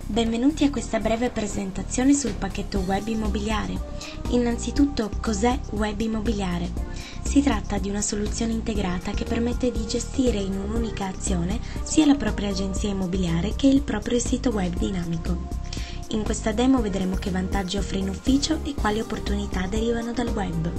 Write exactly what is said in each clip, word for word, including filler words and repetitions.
Benvenuti a questa breve presentazione sul pacchetto web immobiliare. Innanzitutto, cos'è web immobiliare? Si tratta di una soluzione integrata che permette di gestire in un'unica azione sia la propria agenzia immobiliare che il proprio sito web dinamico. In questa demo vedremo che vantaggi offre in ufficio e quali opportunità derivano dal web.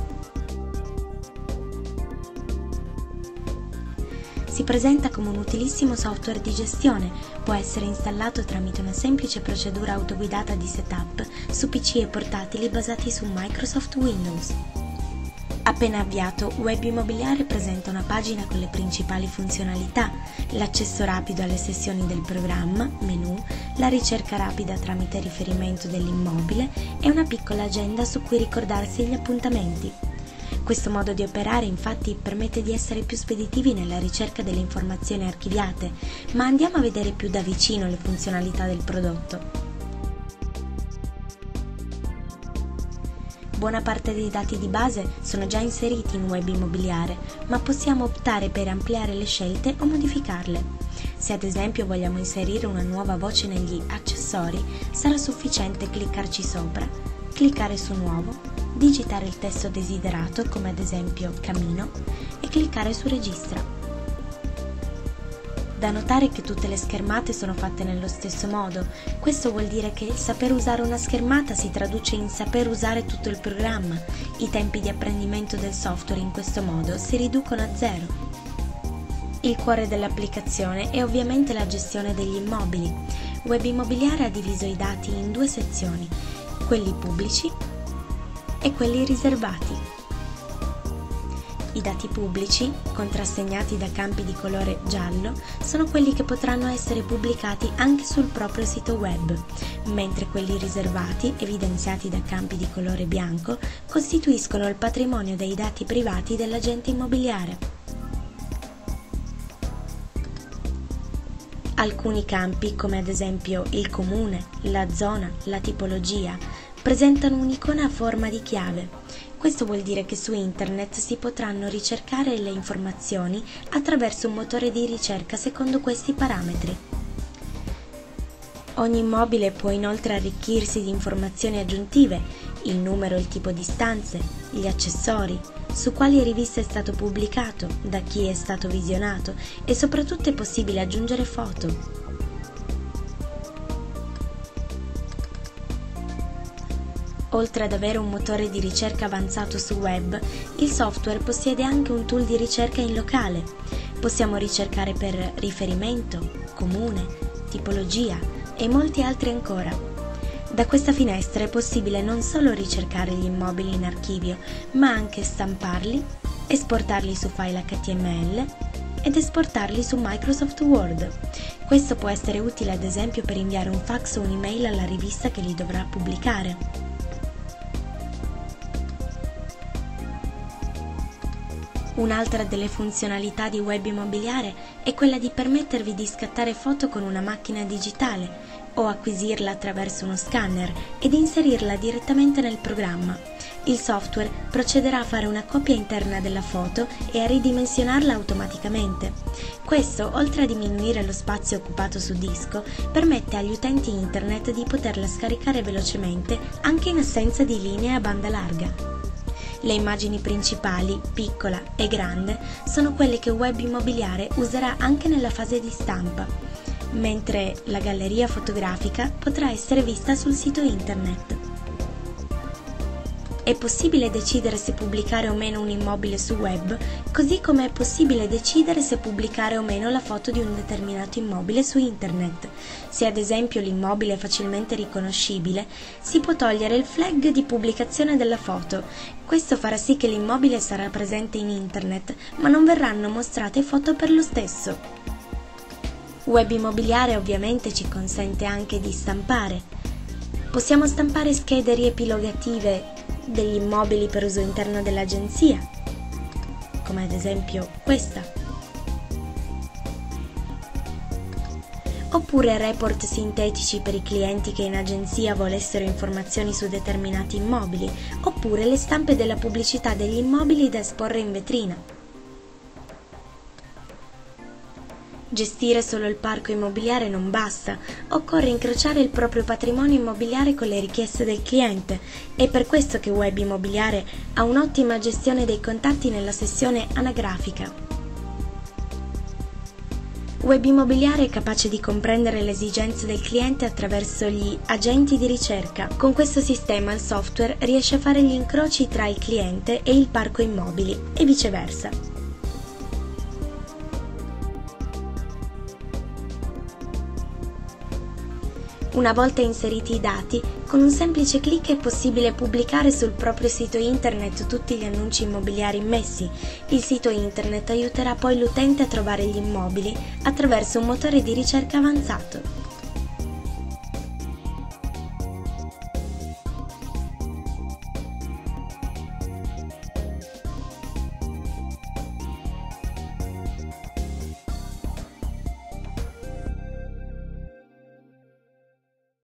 Si presenta come un utilissimo software di gestione, può essere installato tramite una semplice procedura autoguidata di setup su P C e portatili basati su Microsoft Windows. Appena avviato, Web Immobiliare presenta una pagina con le principali funzionalità, l'accesso rapido alle sessioni del programma, menu, la ricerca rapida tramite riferimento dell'immobile e una piccola agenda su cui ricordarsi gli appuntamenti. Questo modo di operare infatti permette di essere più speditivi nella ricerca delle informazioni archiviate, ma andiamo a vedere più da vicino le funzionalità del prodotto. Buona parte dei dati di base sono già inseriti in Web Immobiliare, ma possiamo optare per ampliare le scelte o modificarle. Se ad esempio vogliamo inserire una nuova voce negli accessori, sarà sufficiente cliccarci sopra, cliccare su Nuovo, digitare il testo desiderato, come ad esempio Camino, e cliccare su Registra. Da notare che tutte le schermate sono fatte nello stesso modo. Questo vuol dire che il saper usare una schermata si traduce in saper usare tutto il programma. I tempi di apprendimento del software in questo modo si riducono a zero. Il cuore dell'applicazione è ovviamente la gestione degli immobili. Web Immobiliare ha diviso i dati in due sezioni, quelli pubblici e quelli riservati. I dati pubblici, contrassegnati da campi di colore giallo, sono quelli che potranno essere pubblicati anche sul proprio sito web, mentre quelli riservati, evidenziati da campi di colore bianco, costituiscono il patrimonio dei dati privati dell'agente immobiliare. Alcuni campi, come ad esempio il comune, la zona, la tipologia, presentano un'icona a forma di chiave. Questo vuol dire che su internet si potranno ricercare le informazioni attraverso un motore di ricerca secondo questi parametri. Ogni immobile può inoltre arricchirsi di informazioni aggiuntive, il numero e il tipo di stanze, gli accessori, su quali riviste è stato pubblicato, da chi è stato visionato e soprattutto è possibile aggiungere foto. Oltre ad avere un motore di ricerca avanzato su web, il software possiede anche un tool di ricerca in locale. Possiamo ricercare per riferimento, comune, tipologia e molti altri ancora. Da questa finestra è possibile non solo ricercare gli immobili in archivio, ma anche stamparli, esportarli su file H T M L ed esportarli su Microsoft Word. Questo può essere utile ad esempio per inviare un fax o un'email alla rivista che li dovrà pubblicare. Un'altra delle funzionalità di Web Immobiliare è quella di permettervi di scattare foto con una macchina digitale o acquisirla attraverso uno scanner ed inserirla direttamente nel programma. Il software procederà a fare una copia interna della foto e a ridimensionarla automaticamente. Questo, oltre a diminuire lo spazio occupato su disco, permette agli utenti internet di poterla scaricare velocemente anche in assenza di linee a banda larga. Le immagini principali, piccola e grande, sono quelle che Web Immobiliare userà anche nella fase di stampa, mentre la galleria fotografica potrà essere vista sul sito internet. È possibile decidere se pubblicare o meno un immobile su web, così come è possibile decidere se pubblicare o meno la foto di un determinato immobile su internet. Se ad esempio l'immobile è facilmente riconoscibile, si può togliere il flag di pubblicazione della foto. Questo farà sì che l'immobile sarà presente in internet, ma non verranno mostrate foto per lo stesso. Web Immobiliare ovviamente ci consente anche di stampare. Possiamo stampare schede riepilogative degli immobili per uso interno dell'agenzia, come ad esempio questa, oppure report sintetici per i clienti che in agenzia volessero informazioni su determinati immobili, oppure le stampe della pubblicità degli immobili da esporre in vetrina. Gestire solo il parco immobiliare non basta, occorre incrociare il proprio patrimonio immobiliare con le richieste del cliente. È per questo che Web Immobiliare ha un'ottima gestione dei contatti nella sezione anagrafica. Web Immobiliare è capace di comprendere le esigenze del cliente attraverso gli agenti di ricerca. Con questo sistema il software riesce a fare gli incroci tra il cliente e il parco immobili e viceversa. Una volta inseriti i dati, con un semplice clic è possibile pubblicare sul proprio sito internet tutti gli annunci immobiliari immessi. Il sito internet aiuterà poi l'utente a trovare gli immobili attraverso un motore di ricerca avanzato.